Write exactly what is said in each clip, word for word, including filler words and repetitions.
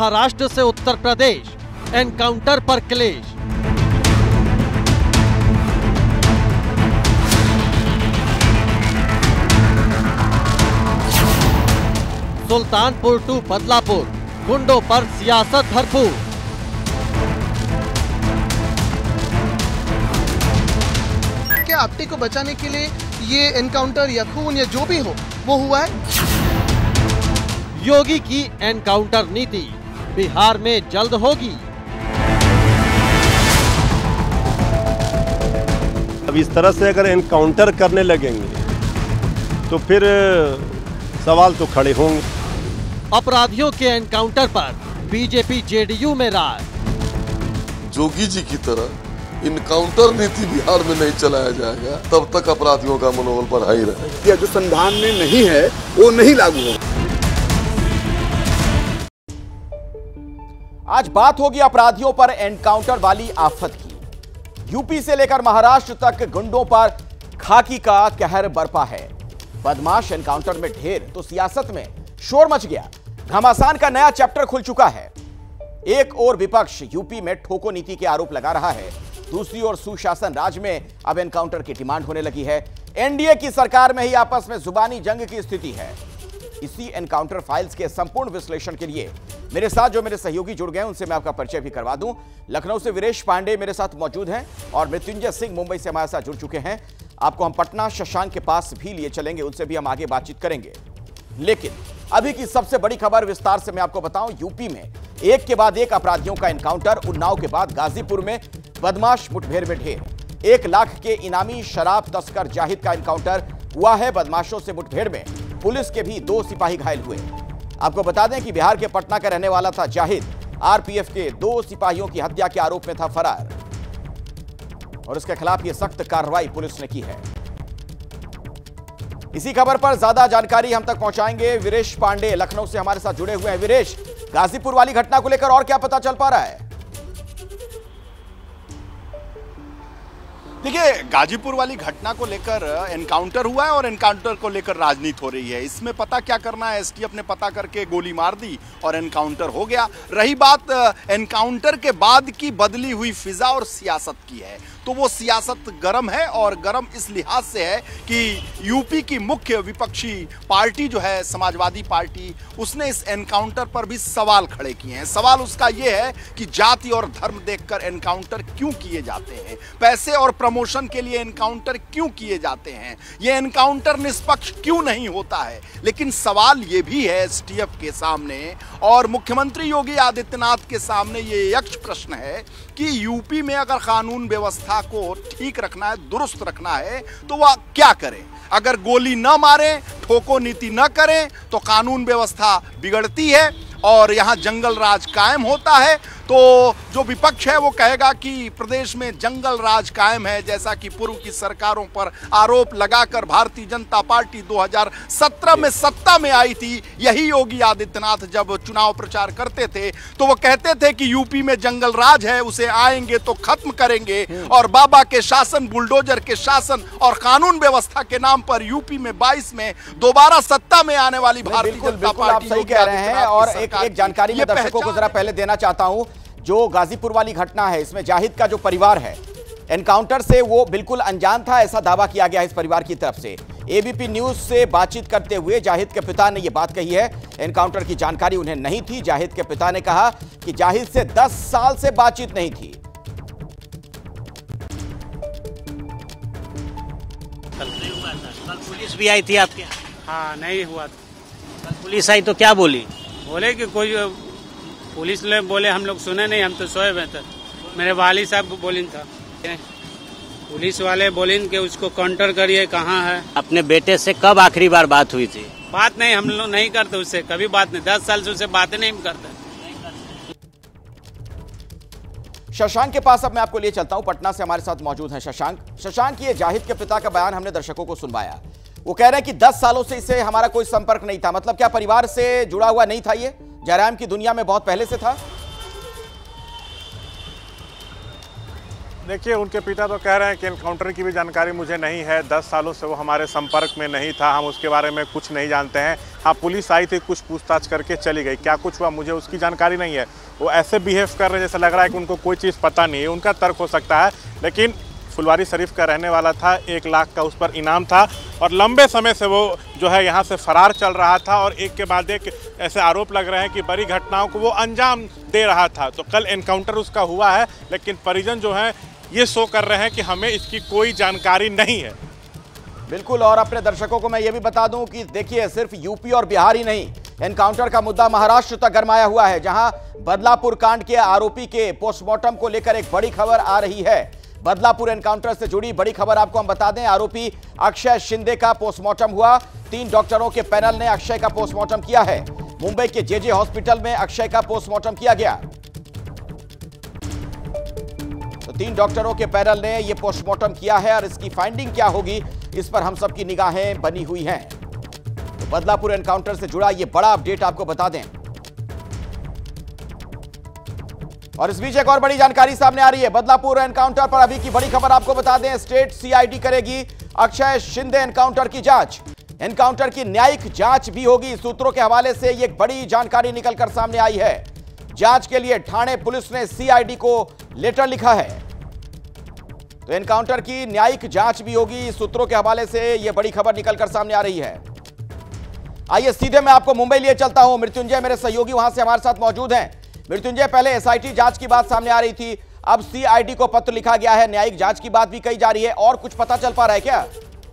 महाराष्ट्र से उत्तर प्रदेश, एनकाउंटर पर क्लेश। सुल्तानपुर टू बदलापुर, गुंडों पर सियासत भरपूर। क्या आपटी को बचाने के लिए ये एनकाउंटर या खून या जो भी हो वो हुआ है? योगी की एनकाउंटर नीति बिहार में जल्द होगी। अब इस तरह से अगर एनकाउंटर करने लगेंगे तो फिर सवाल तो खड़े होंगे। अपराधियों के एनकाउंटर पर बीजेपी जेडीयू में राज। जोगी जी की तरह इनकाउंटर नीति बिहार में नहीं चलाया जाएगा तब तक अपराधियों का मनोबल बढ़ा ही रहेगा। जो संविधान में नहीं है वो नहीं लागू होगा। आज बात होगी अपराधियों पर एनकाउंटर वाली आफत की। यूपी से लेकर महाराष्ट्र तक गुंडों पर खाकी का कहर बरपा है। बदमाश एनकाउंटर में ढेर तो सियासत में शोर मच गया। घमासान का नया चैप्टर खुल चुका है। एक और विपक्ष यूपी में ठोको नीति के आरोप लगा रहा है, दूसरी ओर सुशासन राज में अब एनकाउंटर की डिमांड होने लगी है। एनडीए की सरकार में ही आपस में जुबानी जंग की स्थिति है। इसी एनकाउंटर फाइल्स के संपूर्ण विश्लेषण के लिए मेरे साथ जो मेरे सहयोगी जुड़ गए उनसे मैं आपका परिचय भी करवा दूं। लखनऊ से वीरेश पांडे मेरे साथ मौजूद हैं और मृत्युंजय सिंह मुंबई से हमारे साथ जुड़ चुके हैं। आपको हम पटना शशांक के पास भी लिए चलेंगे, उनसे भी हम आगे बातचीत करेंगे। लेकिन अभी की सबसे बड़ी खबर विस्तार से मैं आपको बताऊं। यूपी में एक के बाद एक अपराधियों का एनकाउंटर। उन्नाव के बाद गाजीपुर में बदमाश मुठभेड़ में ढेर। एक लाख के इनामी शराब तस्कर जाहिद का एनकाउंटर हुआ है। बदमाशों से मुठभेड़ में पुलिस के भी दो सिपाही घायल हुए। आपको बता दें कि बिहार के पटना का रहने वाला था जाहिद। आरपीएफ के दो सिपाहियों की हत्या के आरोप में था फरार और उसके खिलाफ यह सख्त कार्रवाई पुलिस ने की है। इसी खबर पर ज्यादा जानकारी हम तक पहुंचाएंगे वीरेश पांडे लखनऊ से हमारे साथ जुड़े हुए हैं। वीरेश, गाजीपुर वाली घटना को लेकर और क्या पता चल पा रहा है? देखिए, गाजीपुर वाली घटना को लेकर एनकाउंटर हुआ है और एनकाउंटर को लेकर राजनीति हो रही है। इसमें पता क्या करना है, एसटीएफ ने पता करके गोली मार दी और एनकाउंटर हो गया। रही बात एनकाउंटर के बाद की बदली हुई फिजा और सियासत की है, तो वो सियासत गरम है और गरम इस लिहाज से है कि यूपी की मुख्य विपक्षी पार्टी जो है समाजवादी पार्टी, उसने इस एनकाउंटर पर भी सवाल खड़े किए हैं। सवाल उसका ये है कि जाति और धर्म देखकर एनकाउंटर क्यों किए जाते हैं, पैसे और प्रमोशन के लिए एनकाउंटर क्यों किए जाते हैं, ये एनकाउंटर निष्पक्ष क्यों नहीं होता है। लेकिन सवाल ये भी है एसटीएफ के सामने और मुख्यमंत्री योगी आदित्यनाथ के सामने ये यक्ष प्रश्न है कि यूपी में अगर कानून व्यवस्था को ठीक रखना है, दुरुस्त रखना है, तो वह क्या करें। अगर गोली न मारें, ठोको नीति न करें तो कानून व्यवस्था बिगड़ती है और यहां जंगल राज कायम होता है। तो जो विपक्ष है वो कहेगा कि प्रदेश में जंगल राज कायम है, जैसा कि पूर्व की सरकारों पर आरोप लगाकर भारतीय जनता पार्टी दो हज़ार सत्रह में सत्ता में आई थी। यही योगी आदित्यनाथ जब चुनाव प्रचार करते थे तो वो कहते थे कि यूपी में जंगल राज है, उसे आएंगे तो खत्म करेंगे और बाबा के शासन, बुलडोजर के शासन और कानून व्यवस्था के नाम पर यूपी में बाईस में दोबारा सत्ता में आने वाली भारतीय जनता पार्टी सही कह रहे हैं। और एक, एक जानकारी मैं दर्शकों को जरा पहले देना चाहता हूं। जो गाजीपुर वाली घटना है, इसमें जाहिद का जो परिवार है एनकाउंटर से वो बिल्कुल अनजान था, ऐसा दावा किया गया है इस परिवार की तरफ से। एबीपी न्यूज से बातचीत करते हुए जाहिद के पिता ने यह बात कही है। एनकाउंटर की जानकारी उन्हें नहीं थी। जाहिद के पिता ने कहा कि जाहिद से दस साल से बातचीत नहीं थी। कल नहीं हुआ था, कल पुलिस भी आई थी आपके? हाँ, नहीं हुआ था। कल पुलिस आई तो क्या बोली? बोले कि कोई पुलिस ले बोले, हम लोग सुने नहीं, हम तो सोए हुए थे। मेरे वाली साहब बोलिन था, पुलिस वाले बोलिन कि उसको काउंटर करिए, कहाँ है। अपने बेटे से कब आखिरी बार बात हुई थी? बात नहीं, हम लोग नहीं करते उससे, कभी बात नहीं, दस साल से उससे बातें नहीं करते। शशांक के पास अब मैं आपको लिए चलता हूं। पटना से हमारे साथ मौजूद हैं शशांक। शशांक, ये जाहिद के पिता का बयान हमने दर्शकों को सुनवाया। वो कह रहे हैं कि दस सालों से इससे हमारा कोई संपर्क नहीं था। मतलब क्या परिवार से जुड़ा हुआ नहीं था, ये जयराम की दुनिया में बहुत पहले से था? देखिए, उनके पिता तो कह रहे हैं कि एनकाउंटर की भी जानकारी मुझे नहीं है, दस सालों से वो हमारे संपर्क में नहीं था, हम उसके बारे में कुछ नहीं जानते हैं। हाँ, पुलिस आई थी, कुछ पूछताछ करके चली गई, क्या कुछ हुआ मुझे उसकी जानकारी नहीं है। वो ऐसे बिहेव कर रहे हैं जैसे लग रहा है कि उनको कोई चीज़ पता नहीं है। उनका तर्क हो सकता है, लेकिन फुलवारी शरीफ का रहने वाला था, एक लाख का उस पर इनाम था और लंबे समय से वो जो है यहाँ से फरार चल रहा था और एक के बाद एक ऐसे आरोप लग रहे हैं कि बड़ी घटनाओं को वो अंजाम दे रहा था। तो कल एनकाउंटर उसका हुआ है, लेकिन परिजन जो हैं ये शो कर रहे हैं कि हमें इसकी कोई जानकारी नहीं है। बिल्कुल, और अपने दर्शकों को मैं ये भी बता दूं कि देखिए, सिर्फ यूपी और बिहार ही नहीं, एनकाउंटर का मुद्दा महाराष्ट्र तक गरमाया हुआ है, जहां बदलापुर कांड के आरोपी के पोस्टमार्टम को लेकर एक बड़ी खबर आ रही है। बदलापुर एनकाउंटर से जुड़ी बड़ी खबर आपको हम बता दें, आरोपी अक्षय शिंदे का पोस्टमार्टम हुआ। तीन डॉक्टरों के पैनल ने अक्षय का पोस्टमार्टम किया है। मुंबई के जेजे हॉस्पिटल में अक्षय का पोस्टमार्टम किया गया। तो तीन डॉक्टरों के पैनल ने यह पोस्टमार्टम किया है और इसकी फाइंडिंग क्या होगी, इस पर हम सबकी निगाहें बनी हुई हैं। तो बदलापुर एनकाउंटर से जुड़ा यह बड़ा अपडेट आपको बता दें। और इस बीच एक और बड़ी जानकारी सामने आ रही है। बदलापुर एनकाउंटर पर अभी की बड़ी खबर आपको बता दें, स्टेट सीआईडी करेगी अक्षय शिंदे एनकाउंटर की जांच। एनकाउंटर की न्यायिक जांच भी होगी। सूत्रों के हवाले से एक बड़ी जानकारी निकलकर सामने आई है। जांच के लिए ठाणे पुलिस ने सीआईडी को लेटर लिखा है। तो एनकाउंटर की न्यायिक जांच भी होगी। सूत्रों के हवाले से यह बड़ी खबर निकलकर सामने आ रही है। आइए सीधे मैं आपको मुंबई लिए चलता हूं। मृत्युंजय मेरे सहयोगी वहां से हमारे साथ मौजूद हैं। मृत्युंजय, पहले एसआईटी जांच की बात सामने आ रही थी, अब सीआईडी को पत्र लिखा गया है, न्यायिक जांच की बात भी कही जा रही है, और कुछ पता चल पा रहा है क्या?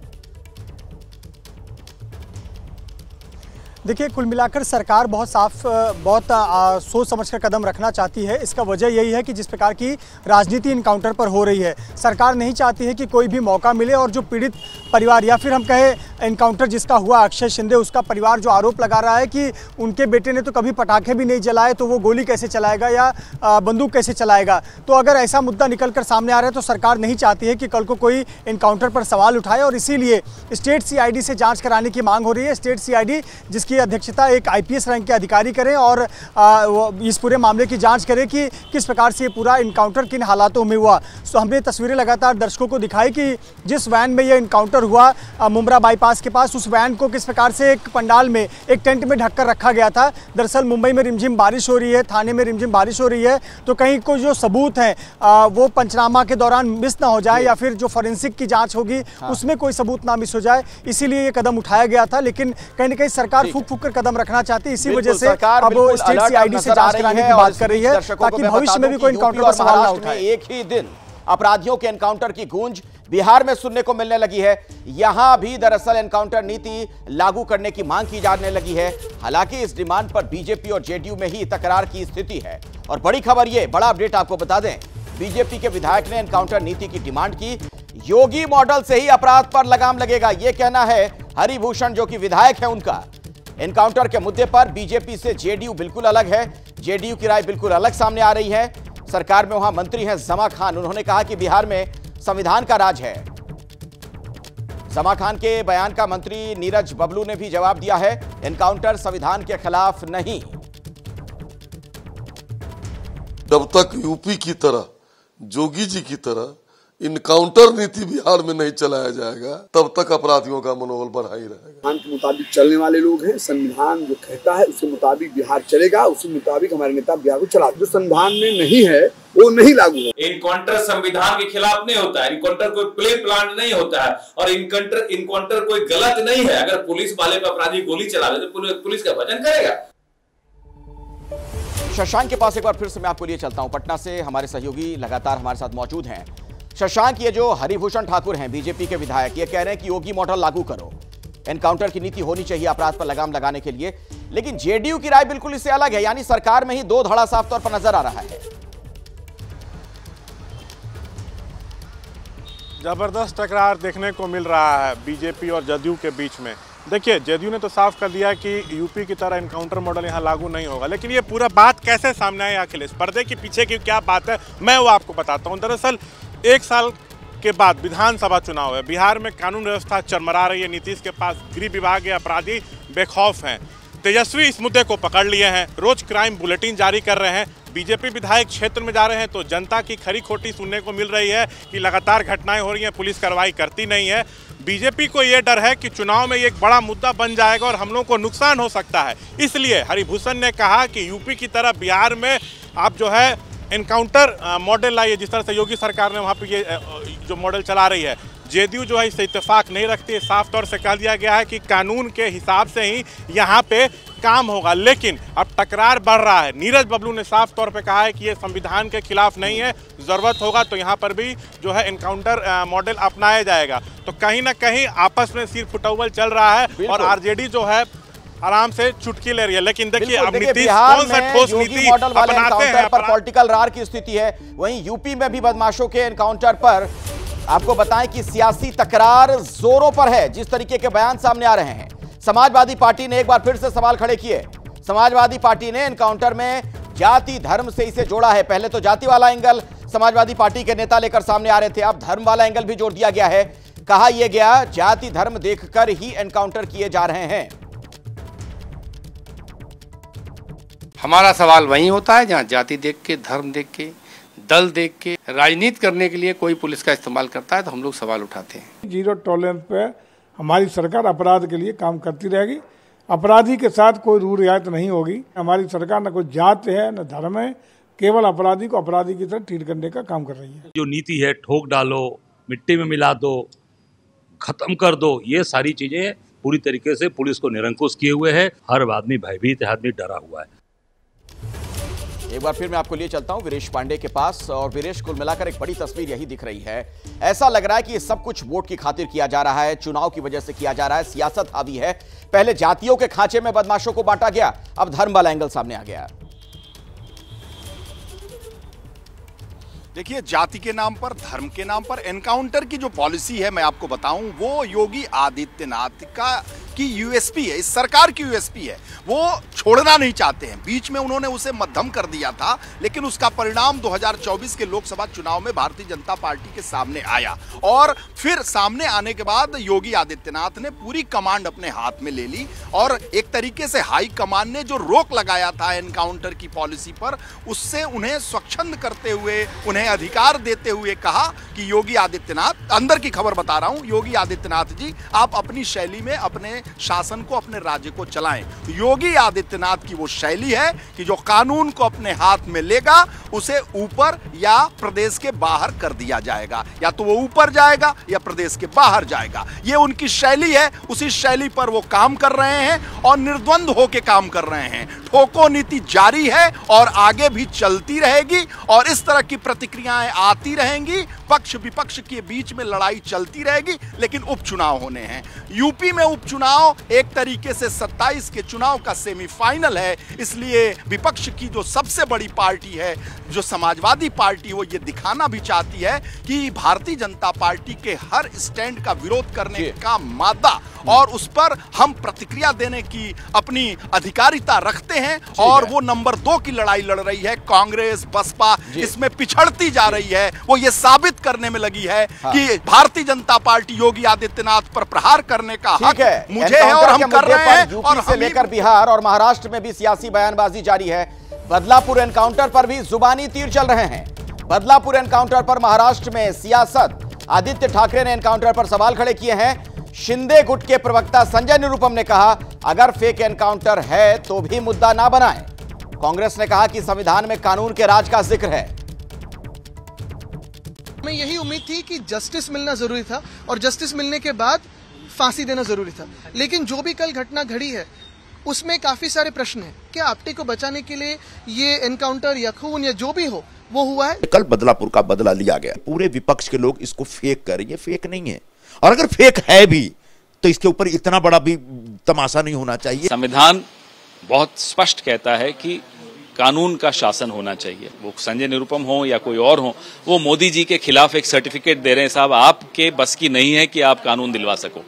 देखिए, कुल मिलाकर सरकार बहुत साफ बहुत आ, सोच समझकर कदम रखना चाहती है। इसका वजह यही है कि जिस प्रकार की राजनीति इनकाउंटर पर हो रही है, सरकार नहीं चाहती है कि कोई भी मौका मिले और जो पीड़ित परिवार या फिर हम कहें इनकाउंटर जिसका हुआ अक्षय शिंदे, उसका परिवार जो आरोप लगा रहा है कि उनके बेटे ने तो कभी पटाखे भी नहीं जलाए, तो वो गोली कैसे चलाएगा या बंदूक कैसे चलाएगा। तो अगर ऐसा मुद्दा निकल कर सामने आ रहा है तो सरकार नहीं चाहती है कि कल को कोई इनकाउंटर पर सवाल उठाए, और इसीलिए स्टेट सीआईडी से जाँच कराने की मांग हो रही है। स्टेट सीआईडी जिसकी की अध्यक्षता एक आईपीएस रैंक के अधिकारी करें और आ, इस पूरे मामले की जांच करें कि किस प्रकार से ये पूरा इनकाउंटर किन हालातों में हुआ। तो हमने तस्वीरें लगातार दर्शकों को दिखाई कि जिस वैन में ये इनकाउंटर हुआ मुंब्रा बाईपास के पास, उस वैन को किस प्रकार से एक पंडाल में, एक टेंट में ढककर रखा गया था। दरअसल मुंबई में रिमझिम बारिश हो रही है, थाने में रिमझिम बारिश हो रही है, तो कहीं को जो सबूत हैं वो पंचनामा के दौरान मिस ना हो जाए या फिर जो फॉरेंसिक की जाँच होगी हाँ। उसमें कोई सबूत ना मिस हो जाए, इसीलिए ये कदम उठाया गया था। लेकिन कहीं ना कहीं सरकार फूक फूक कर कदम रखना चाहती है, इसी वजह से अब वो स्टेट सीआईडी से जांच कराने की बात कर रही है ताकि भविष्य में भी कोई एनकाउंटर का सवाल ना उठाए। एक ही दिन अपराधियों के एनकाउंटर की गूंज बिहार में सुनने को मिलने लगी है। यहां भी दरअसल एनकाउंटर नीति लागू करने की मांग की जाने लगी है। हालांकि इस डिमांड पर बीजेपी और जेडीयू में ही तकरार की स्थिति है। और बड़ी खबर ये, बड़ा अपडेट आपको बता दें, बीजेपी के विधायक ने एनकाउंटर नीति की डिमांड की। योगी मॉडल से ही अपराध पर लगाम लगेगा, यह कहना है हरिभूषण जो कि विधायक है उनका। एनकाउंटर के मुद्दे पर बीजेपी से जेडीयू बिल्कुल अलग है, जेडीयू की राय बिल्कुल अलग सामने आ रही है। सरकार में वहां मंत्री हैं ज़मा खान, उन्होंने कहा कि बिहार में संविधान का राज है। ज़मा खान के बयान का मंत्री नीरज बबलू ने भी जवाब दिया है, एनकाउंटर संविधान के खिलाफ नहीं। जब तक यूपी की तरह, जोगी जी की तरह इनकाउंटर नीति बिहार में नहीं चलाया जाएगा, तब तक अपराधियों का मनोबल बढ़ा ही रहेगा। संविधान के मुताबिक चलने वाले लोग हैं। संविधान जो कहता है उसके मुताबिक बिहार चलेगा, उसी मुताबिक हमारे नेता बिहार को चला। जो संविधान में नहीं है वो नहीं लागू है। इनकाउंटर संविधान के खिलाफ नहीं होता है, इनकाउंटर कोई प्ले प्लान नहीं होता है, और इनकाउंटर इनकाउंटर कोई गलत नहीं है। अगर पुलिस वाले पर अपराधी गोली चला दे तो पुलिस का वजन करेगा। शशांक के पास एक बार फिर से मैं आपको लिए चलता हूं। पटना से हमारे सहयोगी लगातार हमारे साथ मौजूद हैं। शशांक, ये जो हरिभूषण ठाकुर हैं बीजेपी के विधायक, ये कह रहे हैं कि योगी मॉडल लागू करो, एनकाउंटर की नीति होनी चाहिए अपराध पर लगाम लगाने के लिए। लेकिन जेडीयू की राय बिल्कुल इससे अलग है, यानी सरकार में ही दो धड़ा साफ तौर पर नजर आ रहा है। जबरदस्त टकरार देखने को मिल रहा है बीजेपी और जदयू के बीच में। देखिए, जदयू ने तो साफ कर दिया कि यूपी की तरह इनकाउंटर मॉडल यहाँ लागू नहीं होगा, लेकिन ये पूरा बात कैसे सामने आई अखिलेश, पर्दे के पीछे की क्या बात है, मैं वो आपको बताता हूँ। दरअसल एक साल के बाद विधानसभा चुनाव है, बिहार में कानून व्यवस्था चरमरा रही है, नीतीश के पास गृह विभाग के अपराधी बेखौफ हैं। तेजस्वी इस मुद्दे को पकड़ लिए हैं, रोज क्राइम बुलेटिन जारी कर रहे हैं, बीजेपी विधायक क्षेत्र में जा रहे हैं तो जनता की खरी खोटी सुनने को मिल रही है कि लगातार घटनाएं हो रही हैं, पुलिस कार्रवाई करती नहीं है। बीजेपी को ये डर है कि चुनाव में ये एक बड़ा मुद्दा बन जाएगा और हम लोगों को नुकसान हो सकता है। इसलिए हरिभूषण ने कहा कि यूपी की तरह बिहार में आप जो है एनकाउंटर मॉडल लाइए, जिस तरह से योगी सरकार ने वहाँ पे ये जो मॉडल चला रही है। जेडीयू जो है इससे इत्तेफाक नहीं रखती है। साफ तौर से कह दिया गया है कि कानून के हिसाब से ही यहाँ पे काम होगा, लेकिन अब टकरार बढ़ रहा है। नीरज बबलू ने साफ तौर पे कहा है कि ये संविधान के खिलाफ नहीं है, ज़रूरत होगा तो यहाँ पर भी जो है एनकाउंटर मॉडल अपनाया जाएगा। तो कहीं ना कहीं आपस में सिर फुटौल चल रहा है और आरजेडी जो है आराम से चुटकी ले रही है। लेकिन देखिए अब नीतीश कौन सा ठोस नीति अपनाते हैं। पर पॉलिटिकल रार की स्थिति है। वहीं यूपी में भी बदमाशों के एनकाउंटर पर आपको बताएं कि सियासी तकरार जोरों पर है। जिस तरीके के बयान सामने आ रहे हैं, समाजवादी पार्टी ने एक बार फिर से सवाल खड़े किए। समाजवादी पार्टी ने एनकाउंटर में जाति धर्म से इसे जोड़ा है। पहले तो जाति वाला एंगल समाजवादी पार्टी के नेता लेकर सामने आ रहे थे, अब धर्म वाला एंगल भी जोड़ दिया गया है। कहा यह गया जाति धर्म देखकर ही एनकाउंटर किए जा रहे हैं। हमारा सवाल वहीं होता है जहां जाति देख के, धर्म देख के, दल देख के राजनीति करने के लिए कोई पुलिस का इस्तेमाल करता है तो हम लोग सवाल उठाते हैं। जीरो टॉलरेंस पे हमारी सरकार अपराध के लिए काम करती रहेगी। अपराधी के साथ कोई रूल रियायत नहीं होगी। हमारी सरकार न कोई जात है न धर्म है, केवल अपराधी को अपराधी की तरह ट्रीट करने का काम कर रही है। जो नीति है ठोक डालो, मिट्टी में मिला दो, खत्म कर दो, ये सारी चीजें पूरी तरीके से पुलिस को निरंकुश किए हुए है। हर आदमी भयभीत है, आदमी डरा हुआ है। एक बार फिर मैं आपको लिए चलता हूं वीरेश पांडे के पास। और वीरेश, कुल मिलाकर एक बड़ी तस्वीर यही दिख रही है। ऐसा लग रहा है कि ये सब कुछ वोट की खातिर किया जा रहा है, चुनाव की वजह से किया जा रहा है, सियासत हावी है। पहले जातियों के खांचे में बदमाशों को बांटा गया, अब धर्म वाला एंगल सामने आ गया। देखिए, जाति के नाम पर, धर्म के नाम पर एनकाउंटर की जो पॉलिसी है, मैं आपको बताऊं, वो योगी आदित्यनाथ का की यूएसपी है, इस सरकार की यूएसपी है। वो छोड़ना नहीं चाहते हैं। बीच में उन्होंने उसे मध्यम कर दिया था, लेकिन उसका परिणाम दो हज़ार चौबीस के लोकसभा चुनाव में भारतीय जनता पार्टी के सामने आया। और फिर सामने आने के बाद योगी आदित्यनाथ ने पूरी कमांड अपने हाथ में ले ली और एक तरीके से हाई कमान ने जो रोक लगाया था एनकाउंटर की पॉलिसी पर, उससे उन्हें स्वच्छंद करते हुए, उन्हें अधिकार देते हुए कहा कि योगी आदित्यनाथ, अंदर की खबर बता रहा हूं, योगी आदित्यनाथ जी आप अपनी शैली में अपने शासन को, अपने राज्य को चलाएं। योगी आदित्यनाथ की वो शैली है कि जो कानून को अपने हाथ में लेगा उसे ऊपर या प्रदेश के बाहर कर दिया जाएगा, या तो वो ऊपर जाएगा या प्रदेश के बाहर जाएगा। ये उनकी शैली है, उसी शैली पर वो काम कर रहे हैं और निर्द्वंद होकर काम कर रहे हैं। ठोको नीति जारी है और आगे भी चलती रहेगी और इस तरह की प्रतिक्रियाएं आती रहेंगी। पक्ष विपक्ष के बीच में लड़ाई चलती रहेगी, लेकिन उपचुनाव होने हैं। यूपी में उपचुनाव एक तरीके से सत्ताईस के चुनाव का सेमीफाइनल है, इसलिए विपक्ष की जो सबसे बड़ी पार्टी है, जो समाजवादी पार्टी, वो ये दिखाना भी चाहती है कि भारतीय जनता पार्टी के हर स्टैंड का विरोध करने का मादा और उस पर हम प्रतिक्रिया देने की अपनी अधिकारिता रखते हैं। और वो नंबर दो की लड़ाई लड़ रही है कांग्रेस, बसपा, इसमें पिछड़ती जा रही है। वो ये साबित करने में लगी है हाँ। कि भारतीय जनता पार्टी योगी आदित्यनाथ पर प्रहार करने का हक है, मुझे है और हम कर रहे हैं। और से लेकर बिहार और महाराष्ट्र में भी सियासी बयानबाजी जारी है। बदलापुर एनकाउंटर पर भी जुबानी तीर चल रहे हैं। बदलापुर एनकाउंटर पर महाराष्ट्र में सियासत, आदित्य ठाकरे ने एनकाउंटर पर सवाल खड़े किए हैं। शिंदे गुट के प्रवक्ता संजय निरुपम ने कहा अगर फेक एनकाउंटर है तो भी मुद्दा ना बनाएं। कांग्रेस ने कहा कि संविधान में कानून के राज का जिक्र है। हमें यही उम्मीद थी कि जस्टिस मिलना जरूरी था और जस्टिस मिलने के बाद फांसी देना जरूरी था, लेकिन जो भी कल घटना घड़ी है उसमें काफी सारे प्रश्न हैं। क्या आपटे को बचाने के लिए ये एनकाउंटर या खून या जो भी हो वो हुआ है? कल बदलापुर का बदला लिया गया। पूरे विपक्ष के लोग इसको फेक कर रहे हैं, फेक नहीं है, और अगर फेक है भी तो इसके ऊपर इतना बड़ा भी तमाशा नहीं होना चाहिए। संविधान बहुत स्पष्ट कहता है कि कानून का शासन होना चाहिए। वो संजय निरुपम हो या कोई और हो, वो मोदी जी के खिलाफ एक सर्टिफिकेट दे रहे हैं, साहब आपके बस की नहीं है कि आप कानून दिलवा सको।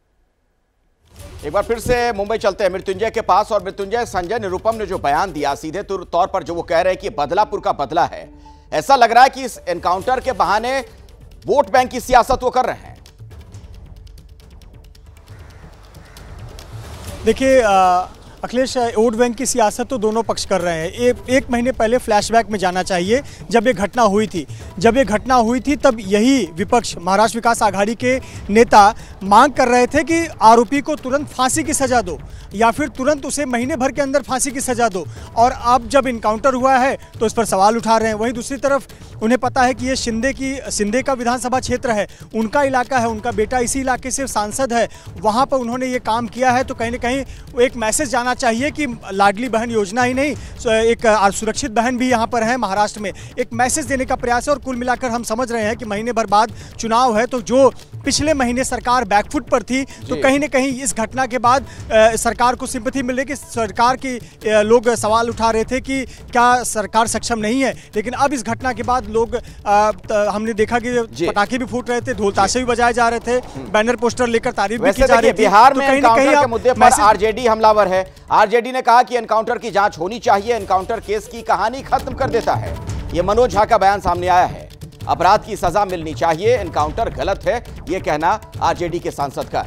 एक बार फिर से मुंबई चलते हैं मृत्युंजय के पास। और मृत्युंजय, संजय निरुपम ने जो बयान दिया, सीधे तौर पर जो वो कह रहे हैं कि बदलापुर का बदला है, ऐसा लग रहा है कि इस एनकाउंटर के बहाने वोट बैंक की सियासत वो कर रहे हैं। देखिए, अखिलेश, वोट बैंक की सियासत तो दोनों पक्ष कर रहे हैं। एक, एक महीने पहले फ्लैशबैक में जाना चाहिए जब ये घटना हुई थी। जब ये घटना हुई थी तब यही विपक्ष, महाराष्ट्र विकास आघाड़ी के नेता मांग कर रहे थे कि आरोपी को तुरंत फांसी की सजा दो या फिर तुरंत उसे महीने भर के अंदर फांसी की सजा दो। और अब जब इनकाउंटर हुआ है तो इस पर सवाल उठा रहे हैं। वहीं दूसरी तरफ उन्हें पता है कि ये शिंदे की शिंदे का विधानसभा क्षेत्र है, उनका इलाका है, उनका बेटा इसी इलाके से सांसद है, वहाँ पर उन्होंने ये काम किया है। तो कहीं ना कहीं एक मैसेज जाना चाहिए कि लाडली बहन योजना ही नहीं, एक सुरक्षित बहन भी यहाँ पर है महाराष्ट्र में, एक मैसेज देने का प्रयास है। और कुल मिलाकर हम समझ रहे हैं कि महीने भर बाद चुनाव है, तो जो पिछले महीने सरकार बैकफुट पर थी, तो कहीं ना कहीं इस घटना के बाद आ, सरकार को सिंपैथी मिल रही कि सरकार की आ, लोग सवाल उठा रहे थे कि क्या सरकार सक्षम नहीं है। लेकिन अब इस घटना के बाद लोग आ, हमने देखा कि पटाखे भी फूट रहे थे, ढोल ताशे भी बजाए जा रहे थे, बैनर पोस्टर लेकर तारीफ भी की जा रही थी। बिहार में एनकाउंटर के मुद्दे पर आरजेडी हमलावर है। आरजेडी ने कहा कि एनकाउंटर की जांच होनी चाहिए, एनकाउंटर केस की कहानी खत्म कर देता है। यह मनोज झा का बयान सामने आया है। अपराध की सजा मिलनी चाहिए, एनकाउंटर गलत है, यह कहना आरजेडी के सांसद का।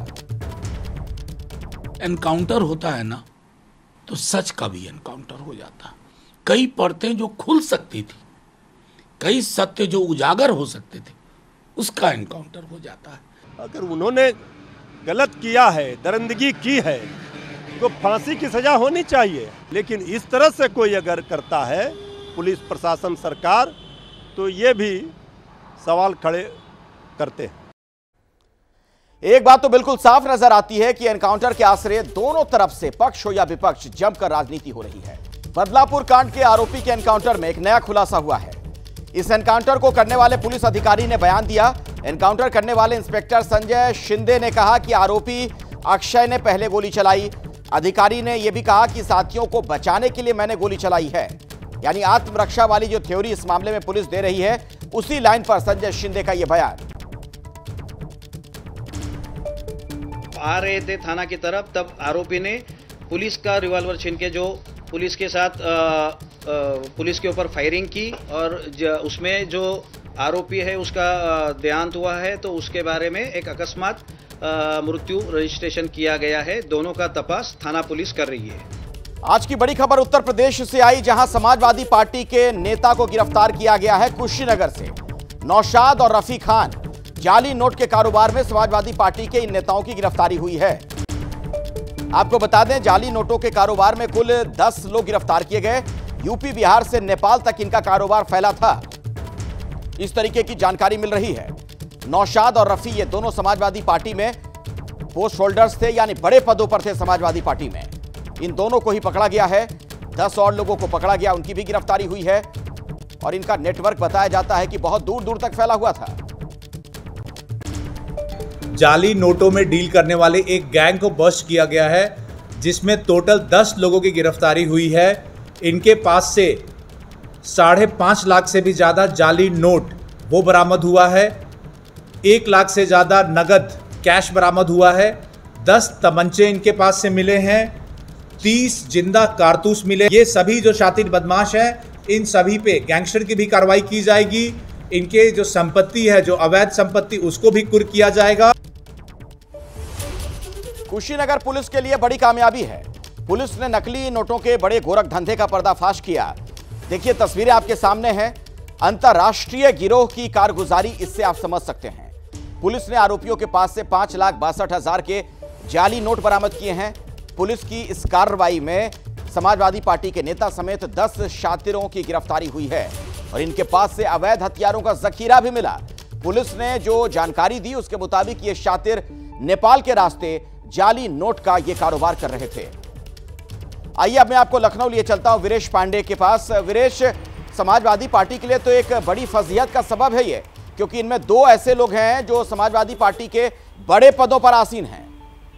एनकाउंटर होता है ना तो सच का भी एनकाउंटर हो जाता। कई परतें जो खुल सकती थी, कई सत्य जो उजागर हो सकते थे, उसका एनकाउंटर हो जाता है। अगर उन्होंने गलत किया है, दरिंदगी की है, तो फांसी की सजा होनी चाहिए। लेकिन इस तरह से कोई अगर करता है पुलिस प्रशासन सरकार, तो ये भी सवाल खड़े करते हैं। एक बात तो बिल्कुल साफ नजर आती है कि एनकाउंटर के आसरे दोनों तरफ से, पक्ष हो या विपक्ष, जमकर राजनीति हो रही है। बदलापुर कांड के आरोपी के एनकाउंटर में एक नया खुलासा हुआ है। इस एनकाउंटर को करने वाले पुलिस अधिकारी ने बयान दिया। एनकाउंटर करने वाले इंस्पेक्टर संजय शिंदे ने कहा कि आरोपी अक्षय ने पहले गोली चलाई। अधिकारी ने यह भी कहा कि साथियों को बचाने के लिए मैंने गोली चलाई है। यानी आत्मरक्षा वाली जो थ्योरी इस मामले में पुलिस दे रही है, उसी लाइन पर संजय शिंदे का यह बयान। आ रहे थे थाना की तरफ, तब आरोपी ने पुलिस का रिवॉल्वर छीन के जो पुलिस के साथ आ, आ, पुलिस के ऊपर फायरिंग की और उसमें जो आरोपी है उसका देहांत हुआ है, तो उसके बारे में एक अकस्मात मृत्यु रजिस्ट्रेशन किया गया है। दोनों का तपास थाना पुलिस कर रही है। आज की बड़ी खबर उत्तर प्रदेश से आई, जहां समाजवादी पार्टी के नेता को गिरफ्तार किया गया है कुशीनगर से। नौशाद और रफी खान, जाली नोट के कारोबार में समाजवादी पार्टी के इन नेताओं की गिरफ्तारी हुई है। आपको बता दें, जाली नोटों के कारोबार में कुल दस लोग गिरफ्तार किए गए। यूपी बिहार से नेपाल तक इनका कारोबार फैला था, इस तरीके की जानकारी मिल रही है। नौशाद और रफी ये दोनों समाजवादी पार्टी में पोस्ट होल्डर्स थे, यानी बड़े पदों पर थे समाजवादी पार्टी में। इन दोनों को ही पकड़ा गया है। दस और लोगों को पकड़ा गया, उनकी भी गिरफ्तारी हुई है। और इनका नेटवर्क बताया जाता है कि बहुत दूर दूर तक फैला हुआ था। जाली नोटों में डील करने वाले एक गैंग को बस्ट किया गया है, जिसमें टोटल दस लोगों की गिरफ्तारी हुई है। इनके पास से साढ़े पाँच लाख से भी ज़्यादा जाली नोट वो बरामद हुआ है। एक लाख से ज़्यादा नगद कैश बरामद हुआ है। दस तमंचे इनके पास से मिले हैं। तीस जिंदा कारतूस मिले। ये सभी जो शातिर बदमाश हैं, इन सभी पे गैंगस्टर की भी कार्रवाई की जाएगी। इनके जो संपत्ति है, जो अवैध संपत्ति, उसको भी कुर्क किया जाएगा। कुशीनगर पुलिस के लिए बड़ी कामयाबी है। पुलिस ने नकली नोटों के बड़े गोरख धंधे का पर्दाफाश किया। देखिए तस्वीरें आपके सामने हैं। अंतरराष्ट्रीय गिरोह की कारगुजारी, इससे आप समझ सकते हैं। पुलिस ने आरोपियों के पास से पांच लाख बासठ हजार के जाली नोट बरामद किए हैं। पुलिस की इस कार्रवाई में समाजवादी पार्टी के नेता समेत दस शातिरों की गिरफ्तारी हुई है और इनके पास से अवैध हथियारों का जखीरा भी मिला। पुलिस ने जो जानकारी दी उसके मुताबिक ये शातिर नेपाल के रास्ते जाली नोट का ये कारोबार कर रहे थे। आइए अब मैं आपको लखनऊ लिए चलता हूं वीरेश पांडे के पास। वीरेश, समाजवादी पार्टी के लिए तो एक बड़ी फजीहत का सबब है ये, क्योंकि इनमें दो ऐसे लोग हैं जो समाजवादी पार्टी के बड़े पदों पर आसीन हैं।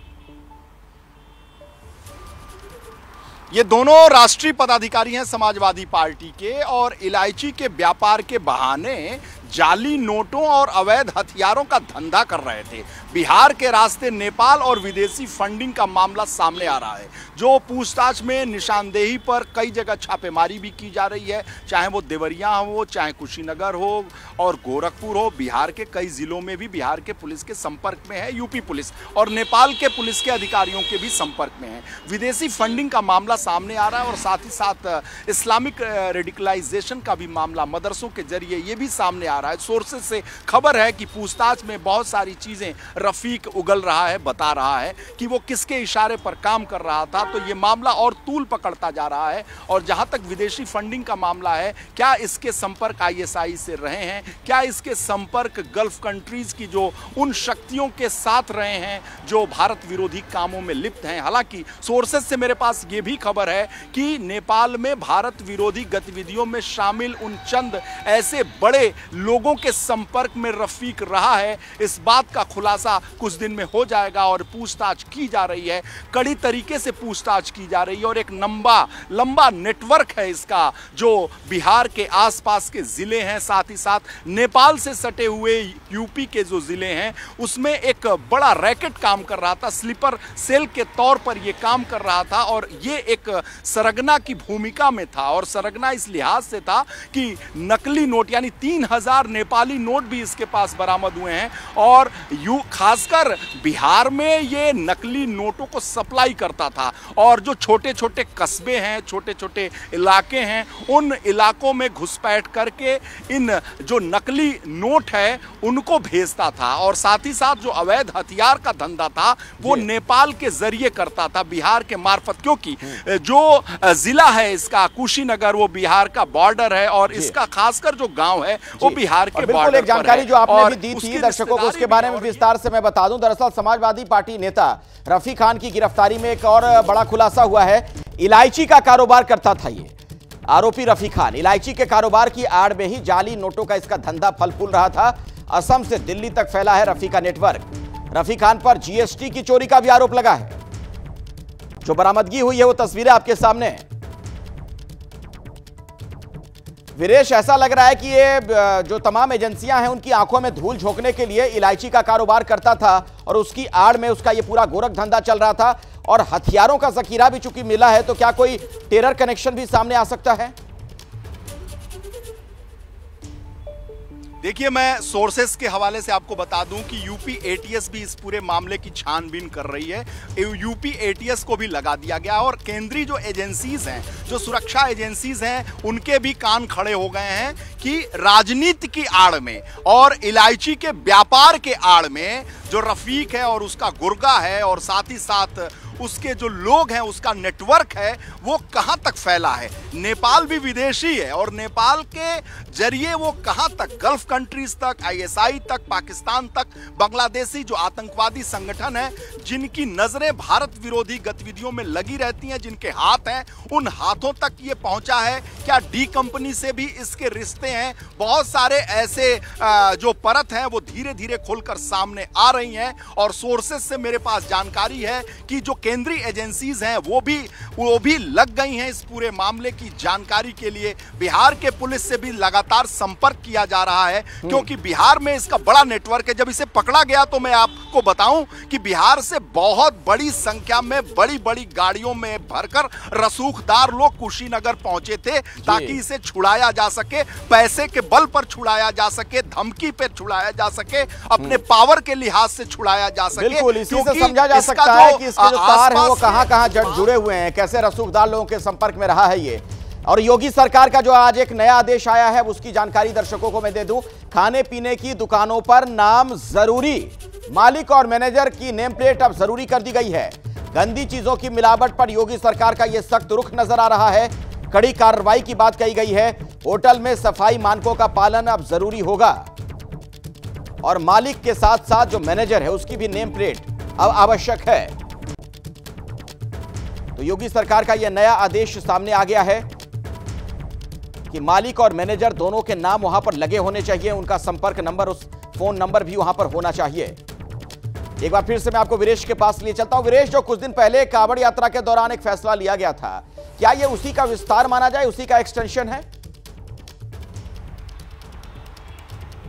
ये दोनों राष्ट्रीय पदाधिकारी हैं समाजवादी पार्टी के, और इलायची के व्यापार के बहाने जाली नोटों और अवैध हथियारों का धंधा कर रहे थे। बिहार के रास्ते नेपाल और विदेशी फंडिंग का मामला सामने आ रहा है, जो पूछताछ में निशानदेही पर कई जगह छापेमारी भी की जा रही है, चाहे वो देवरिया हो, चाहे कुशीनगर हो और गोरखपुर हो। बिहार के कई जिलों में भी बिहार के पुलिस के संपर्क में है यूपी पुलिस, और नेपाल के पुलिस के अधिकारियों के भी संपर्क में है। विदेशी फंडिंग का मामला सामने आ रहा है और साथ ही साथ इस्लामिक रेडिकलाइजेशन का भी मामला मदरसों के जरिए ये भी सामने आ रहा है। सोर्सेज से खबर है कि पूछताछ में बहुत सारी चीजें रफीक उगल रहा है, बता रहा है कि वो किसके इशारे पर काम कर रहा था। तो ये मामला और तूल पकड़ता जा रहा है। और जहां तक विदेशी फंडिंग का मामला है, क्या इसके संपर्क आईएसआई से रहे हैं, क्या इसके संपर्क गल्फ कंट्रीज की जो उन शक्तियों के साथ रहे हैं जो भारत विरोधी कामों में लिप्त हैं। हालांकि सोर्सेज से मेरे पास ये भी खबर है कि नेपाल में भारत विरोधी गतिविधियों में शामिल उन चंद ऐसे बड़े लोगों के संपर्क में रफीक रहा है। इस बात का खुलासा कुछ दिन में हो जाएगा और पूछताछ की जा रही है, कड़ी तरीके से पूछताछ की जा रही है। और एक लंबा लंबा नेटवर्क है इसका, जो बिहार के आसपास के जिले हैं, साथ ही साथ नेपाल से सटे हुए यूपी के जो जिले हैं उसमें एक बड़ा रैकेट काम कर रहा था, स्लीपर सेल के तौर पर यह काम कर रहा था। और ये एक सरगना की भूमिका में था, और सरगना इस लिहाज से था कि नकली नोट यानी तीन हजार नेपाली नोट भी इसके पास बरामद हुए हैं। और यू खासकर बिहार में ये नकली नोटों को सप्लाई करता था, और जो छोटे छोटे कस्बे हैं, छोटे छोटे इलाके हैं, उन इलाकों में घुसपैठ करके इन जो नकली नोट है उनको भेजता था। और साथ ही साथ जो अवैध हथियार का धंधा था वो नेपाल के जरिए करता था, बिहार के मार्फत, क्योंकि जो जिला है इसका कुशीनगर वो बिहार का बॉर्डर है, और इसका खासकर जो गांव है वो बिहार के बॉर्डर पर है। एक जानकारी जो आपने भी दी थी दर्शकों को, उसके बारे में विस्तार से मैं बता दूं। दरअसल समाजवादी पार्टी नेता रफी खान की गिरफ्तारी में एक और बड़ा खुलासा हुआ है। इलायची का कारोबार करता था ये आरोपी रफी खान। इलायची के कारोबार की आड़ में ही जाली नोटों का इसका धंधा फल फूल रहा था। असम से दिल्ली तक फैला है रफी का नेटवर्क। रफी खान पर जीएसटी की चोरी का भी आरोप लगा है। जो बरामदगी हुई है वो तस्वीरें आपके सामने हैं। वीरेश, ऐसा लग रहा है कि ये जो तमाम एजेंसियां हैं उनकी आंखों में धूल झोंकने के लिए इलायची का कारोबार करता था, और उसकी आड़ में उसका ये पूरा गोरख धंधा चल रहा था। और हथियारों का जखीरा भी चूंकि मिला है, तो क्या कोई टेरर कनेक्शन भी सामने आ सकता है? देखिए, मैं सोर्सेस के हवाले से आपको बता दूं कि यूपी एटीएस भी इस पूरे मामले की छानबीन कर रही है। यूपी एटीएस को भी लगा दिया गया, और केंद्रीय जो एजेंसीज हैं, जो सुरक्षा एजेंसीज हैं, उनके भी कान खड़े हो गए हैं कि राजनीति की आड़ में और इलायची के व्यापार के आड़ में जो रफीक है और उसका गुर्गा है, और साथ ही साथ उसके जो लोग हैं, उसका नेटवर्क है, वो कहां तक फैला है। नेपाल भी विदेशी है, और नेपाल के जरिए वो कहां तक, गल्फ कंट्रीज तक, आईएसआई तक, पाकिस्तान तक, बांग्लादेशी जो आतंकवादी संगठन है जिनकी नजरें भारत विरोधी गतिविधियों में लगी रहती हैं, जिनके हाथ हैं, उन हाथों तक ये पहुंचा है। क्या डी कंपनी से भी इसके रिश्ते हैं? बहुत सारे ऐसे जो परत हैं वो धीरे धीरे खुलकर सामने आ रही हैं। और सोर्सेस से मेरे पास जानकारी है कि जो केंद्रीय एजेंसीज हैं वो भी वो भी लग गई हैं इस पूरे मामले की जानकारी के लिए। बिहार के पुलिस से भी लगातार संपर्क किया जा रहा है, क्योंकि बिहार में इसका बड़ा नेटवर्क है। जब इसे पकड़ा गया तो मैं आपको बताऊं कि बिहार से बहुत बड़ी संख्या में बड़ी बड़ी गाड़ियों में भरकर रसूखदार लोग कुशीनगर पहुंचे थे, ताकि इसे छुड़ाया जा सके, पैसे के बल पर छुड़ाया जा सके, धमकी पे छुड़ाया जा सके, अपने पावर के लिहाज से छुड़ाया जा सके। बिल्कुल, इसी से समझा जा सकता है कि इसके जो तार हैं वो कहां कहां जुड़े हुए हैं, कैसे रसूखदार लोगों के संपर्क में रहा है ये। और योगी सरकार का जो आज एक नया आदेश आया है उसकी जानकारी दर्शकों को मैं दे दूं। खाने पीने की दुकानों पर नाम जरूरी, मालिक और मैनेजर की नेम प्लेट अब जरूरी कर दी गई है। गंदी चीजों की मिलावट पर योगी सरकार का यह सख्त रुख नजर आ रहा है। कड़ी कार्रवाई की बात कही गई है। होटल में सफाई मानकों का पालन अब जरूरी होगा, और मालिक के साथ साथ जो मैनेजर है उसकी भी नेम प्लेट अब आवश्यक है। तो योगी सरकार का यह नया आदेश सामने आ गया है कि मालिक और मैनेजर दोनों के नाम वहां पर लगे होने चाहिए, उनका संपर्क नंबर, उस फोन नंबर भी वहां पर होना चाहिए। एक बार फिर से मैं आपको वीरेश के पास लिए चलता हूं। वीरेश, जो कुछ दिन पहले कांवड़ यात्रा के दौरान एक फैसला लिया गया था, क्या यह उसी का विस्तार माना जाए, उसी का एक्सटेंशन है?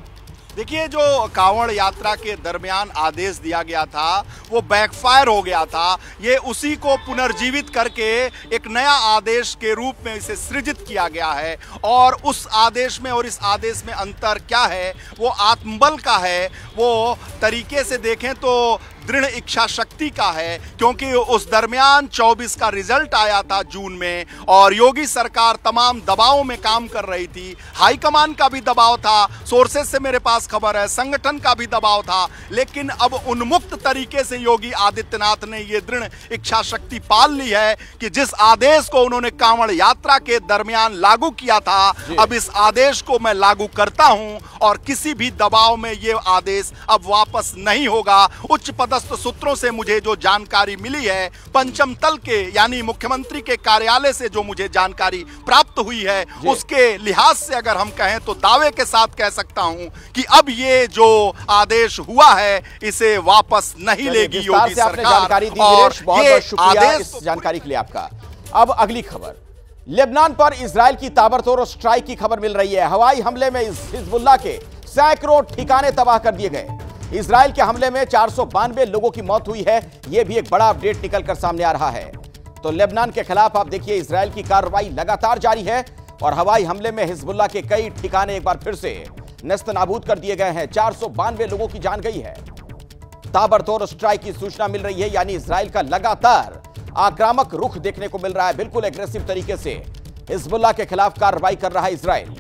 देखिए, जो कांवड़ यात्रा के दरमियान आदेश दिया गया था वो बैकफायर हो गया था। ये उसी को पुनर्जीवित करके एक नया आदेश के रूप में इसे सृजित किया गया है। और उस आदेश में और इस आदेश में अंतर क्या है? वो आत्मबल का है। वो तरीके से देखें तो दृढ़ इच्छा शक्ति का है, क्योंकि उस दरमियान चौबीस का रिजल्ट आया था जून में और योगी सरकार तमाम दबावों में काम कर रही थी। हाईकमान का भी दबाव था, सोर्सेज से मेरे पास खबर है, संगठन का भी दबाव था। लेकिन अब उन्मुक्त तरीके से योगी आदित्यनाथ ने ये दृढ़ इच्छा शक्ति पाल ली है कि जिस आदेश को उन्होंने कांवड़ यात्रा के दरमियान लागू किया था, अब इस आदेश को मैं लागू करता हूं और किसी भी दबाव में ये आदेश अब वापस नहीं होगा। उच्च पदस्थ सूत्रों से मुझे जो जानकारी मिली है, पंचम तल के यानी मुख्यमंत्री के कार्यालय से जो मुझे जानकारी प्राप्त हुई है, उसके लिहाज से अगर हम कहें तो दावे के साथ कह सकता हूं कि अब ये जो आदेश हुआ है इसे वापस नहीं लेगी योगी सरकार। जानकारी दी और बहुत बहुत शुक्रिया इस जानकारी के लिए आपका। अब अगली खबर, लेबनान पर इजराइल की ताबड़तोड़ स्ट्राइक की खबर मिल रही है। हवाई हमले में हिजबुल्लाह के सैकड़ों ठिकाने तबाह कर दिए गए। इजराइल के हमले में चार सौ बानवे लोगों की मौत हुई है। यह भी एक बड़ा अपडेट निकलकर सामने आ रहा है। तो लेबनान के खिलाफ आप देखिए इजराइल की कार्रवाई लगातार जारी है और हवाई हमले में हिजबुल्लाह के कई ठिकाने एक बार फिर से नस्त नाबूद कर दिए गए हैं। चार सौ बानवे लोगों की जान गई है। ताबड़तोड़ स्ट्राइक की सूचना मिल रही है, यानी इजराइल का लगातार आक्रामक रुख देखने को मिल रहा है। बिल्कुल एग्रेसिव तरीके से हिजबुल्लाह के खिलाफ कार्रवाई कर रहा है इजराइल।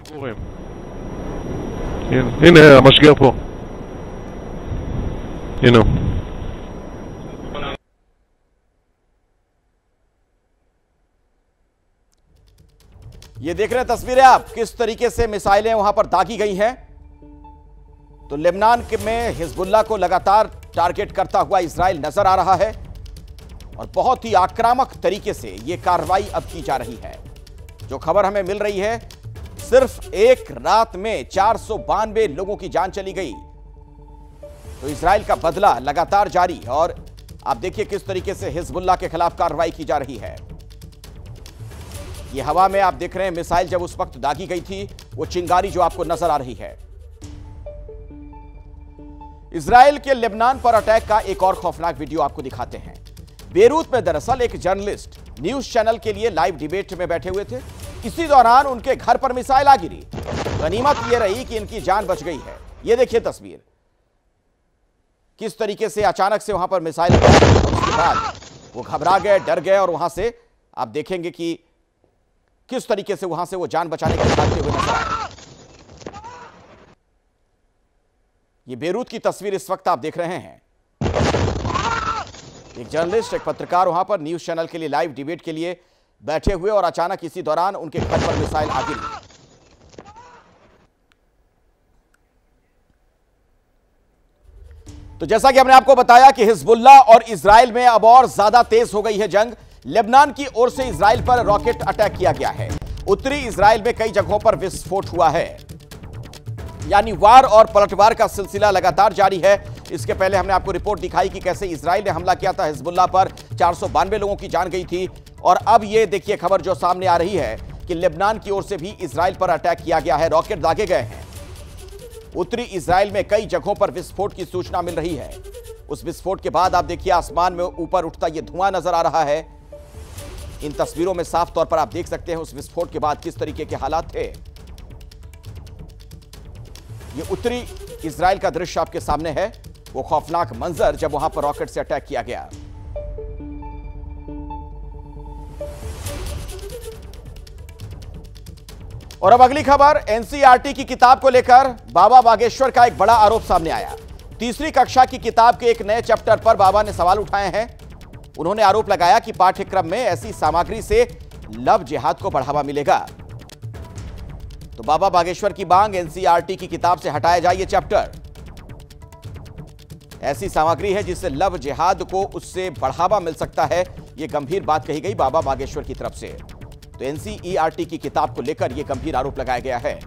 הנה המשגר פה. הנה. ये देख रहे हैं तस्वीरें आप, किस तरीके से मिसाइलें वहां पर दागी गई हैं। तो लेबनान में हिजबुल्लाह को लगातार टारगेट करता हुआ इजराइल नजर आ रहा है और बहुत ही आक्रामक तरीके से यह कार्रवाई अब की जा रही है। जो खबर हमें मिल रही है, सिर्फ एक रात में चार सौ बानवे लोगों की जान चली गई। तो इजराइल का बदला लगातार जारी और आप देखिए किस तरीके से हिजबुल्लाह के खिलाफ कार्रवाई की जा रही है। यह हवा में आप देख रहे हैं मिसाइल जब उस वक्त दागी गई थी, वो चिंगारी जो आपको नजर आ रही है। इजराइल के लेबनान पर अटैक का एक और खौफनाक वीडियो आपको दिखाते हैं। बेरूत में दरअसल एक जर्नलिस्ट न्यूज चैनल के लिए लाइव डिबेट में बैठे हुए थे। इसी दौरान उनके घर पर मिसाइल आ गिरी। गनीमत यह रही कि इनकी जान बच गई है। यह देखिए तस्वीर, किस तरीके से अचानक से वहां पर मिसाइल और उसके बाद वो घबरा गए, डर गए और वहां से आप देखेंगे कि किस तरीके से वहां से वो जान बचाने के लिए भागते हुए नजर आए। ये बेरूत की तस्वीर इस वक्त आप देख रहे हैं। एक जर्नलिस्ट, एक पत्रकार वहां पर न्यूज चैनल के लिए लाइव डिबेट के लिए बैठे हुए और अचानक इसी दौरान उनके घर पर मिसाइल आ गिरी। तो जैसा कि हमने आपको बताया कि हिजबुल्लाह और इजराइल में अब और ज्यादा तेज हो गई है जंग। लेबनान की ओर से इजराइल पर रॉकेट अटैक किया गया है। उत्तरी इजराइल में कई जगहों पर विस्फोट हुआ है, यानी वार और पलटवार का सिलसिला लगातार जारी है। इसके पहले हमने आपको रिपोर्ट दिखाई कि कैसे इजराइल ने हमला किया था हिजबुल्लाह पर, चार सौ बानवे लोगों की जान गई थी। और अब यह देखिए खबर जो सामने आ रही है कि लेबनान की ओर से भी इजराइल पर अटैक किया गया है, रॉकेट दागे गए हैं। उत्तरी इजराइल में कई जगहों पर विस्फोट की सूचना मिल रही है। उस विस्फोट के बाद आप देखिए आसमान में ऊपर उठता यह धुआं नजर आ रहा है। इन तस्वीरों में साफ तौर पर आप देख सकते हैं उस विस्फोट के बाद किस तरीके के हालात थे। यह उत्तरी इजराइल का दृश्य आपके सामने है, वो खौफनाक मंजर जब वहां पर रॉकेट से अटैक किया गया। और अब अगली खबर, एनसीईआरटी की किताब को लेकर बाबा बागेश्वर का एक बड़ा आरोप सामने आया। तीसरी कक्षा की किताब के एक नए चैप्टर पर बाबा ने सवाल उठाए हैं। उन्होंने आरोप लगाया कि पाठ्यक्रम में ऐसी सामग्री से लव जिहाद को बढ़ावा मिलेगा। तो बाबा बागेश्वर की मांग, एनसीईआरटी की किताब से हटाया जाए ये चैप्टर। ऐसी सामग्री है जिससे लव जिहाद को उससे बढ़ावा मिल सकता है, यह गंभीर बात कही गई बाबा बागेश्वर की तरफ से। तो एनसीईआरटी की किताब को लेकर यह गंभीर आरोप लगाया गया है।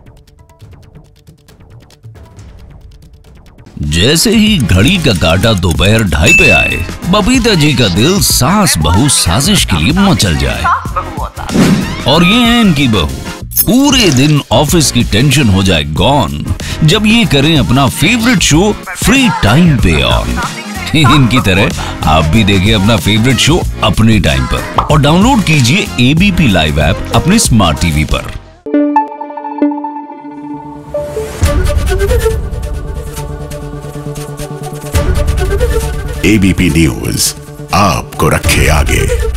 जैसे ही घड़ी का काटा दोपहर ढाई पे आए, बबीता जी का दिल सास बहू साजिश के लिए मचल जाए। और ये है इनकी बहू पूरे दिन ऑफिस की टेंशन हो जाए गॉन जब ये करें अपना फेवरेट शो फ्री टाइम पे ऑन। इनकी तरह आप भी देखें अपना फेवरेट शो अपने टाइम पर और डाउनलोड कीजिए एबीपी लाइव ऐप अपने स्मार्ट टीवी पर। एबीपी न्यूज आपको रखे आगे।